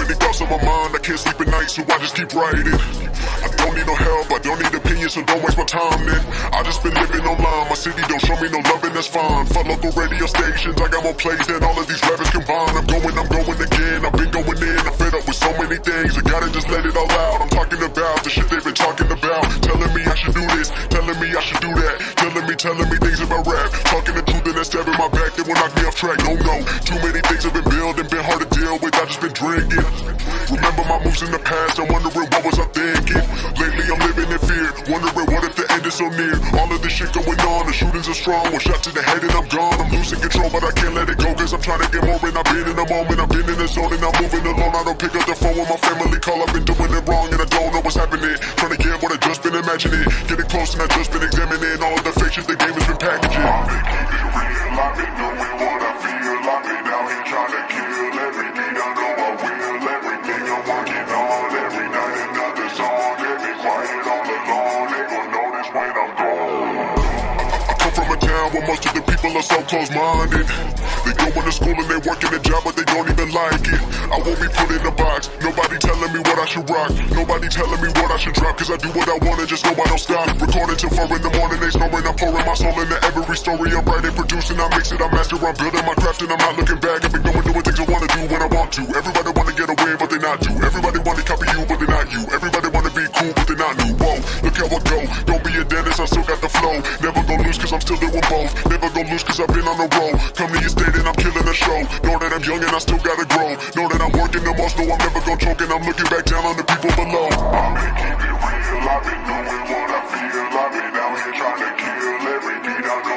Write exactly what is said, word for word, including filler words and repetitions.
many thoughts on my mind, I can't sleep at night, so I just keep writing. I don't need no help, I don't need opinions, so don't waste my time then. I just been living online, my city don't show me no love and that's fine. Fuck local radio stations, I got more plays than all of these rappers combined. I'm going, I'm going again, I've been going in, I'm fed up with so many things, I gotta just let it all out. I'm talking about the shit they've been talking about, telling me I should do this, telling me I should do that, telling me, telling me things about rap, talking the truth and that stab in my back, they will knock me off track. No, no, too many things have been building, been hard to deal with, I just been drinking. Remember my moves in the past, I'm wondering what was I thinking. Lately I'm living in fear, wondering what if the end is so near. All of this shit going on, the shootings are strong, one shot to the head and I'm gone. I'm losing control but I can't let it go, cause I'm trying to get more and I've been in the moment, I've been in the zone and I'm moving alone. I don't pick up the phone when my family call, I've been doing it wrong and I don't know what's happening. Trying to get what I just been imagining, getting close and I just been examining all of the fake shit the game has been packaging. I've been keeping it real, I've been doing what I feel, I've been out here trying to kill every beat, I know I will, everything I'm working on, every night another song, they be quiet all alone, they gon' notice when I'm gone. I come from a town where most of the people are so close-minded. They go into school and they working a job but they don't even like it. I won't be put in a box, nobody telling me what I should rock, nobody telling me what I should drop, cause I do what I want and just know I don't stop. Recording till four in the morning, they snoring, I'm pouring my soul into every story. I'm writing, producing, I mix it, I master, I'm building my craft and I'm not looking back. I've been going doing things I wanna do when I want to. Everybody wanna get away but they not do. Everybody wanna copy you but they not you. Everybody wanna be cool but they not new. Whoa, look how I go, don't be a dentist, I still got the flow. Never gon' lose cause I'm still doing both. Never gon' lose cause I've been on the road. Come to your state and I'm killing the show. Know that I'm young and I still gotta grow. Know that I'm working the most, know I'm never gon' choke and I'm looking back down on the people below. I've been keeping it real, I've been doing what I feel, I've been out here trying to kill every beat, I know